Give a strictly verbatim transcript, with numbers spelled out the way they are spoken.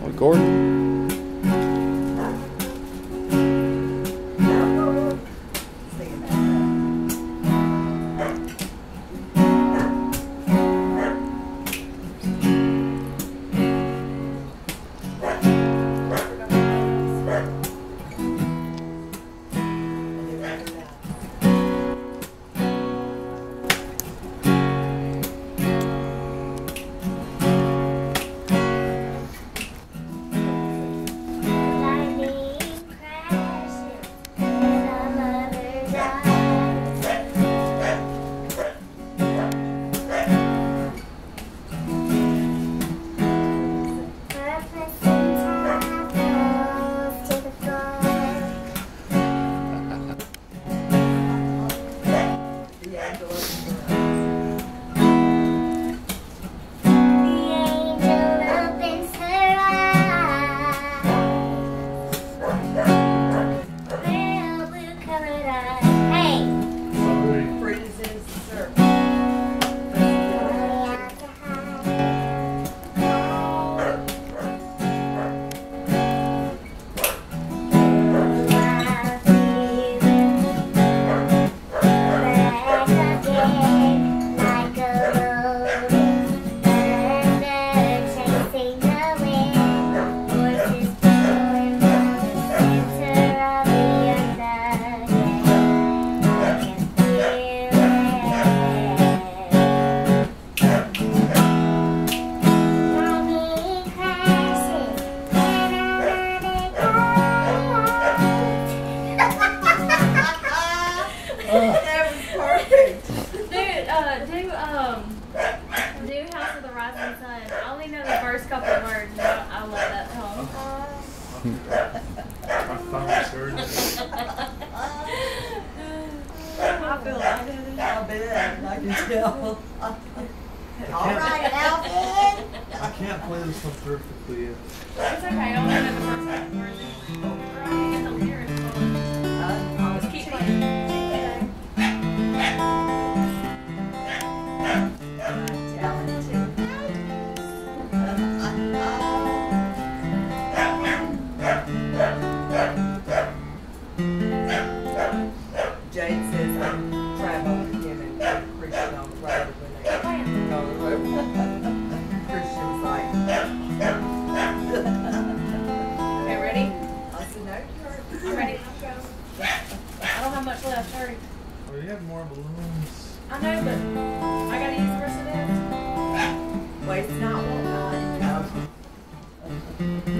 Recording. That was perfect. Do, uh, do, um, do House of the Rising Sun. I only know the first couple of words, but I love that song. My phone's hurting. I feel like it. I bet, I can tell. All can't- right, Alvin. I can't play this one perfectly yet. It's okay, I only know the first couple of words. We're gonna get the lyrics on. Uh, Just keep playing. Jade says I'm traveling again and Christian on the road when they go on the road. Christian's like, Okay, ready? I said, no, you're You ready? Let's go. I don't have much left, hurry. Oh, you have more balloons. I know, but I gotta use the rest of this. Waste not, will not.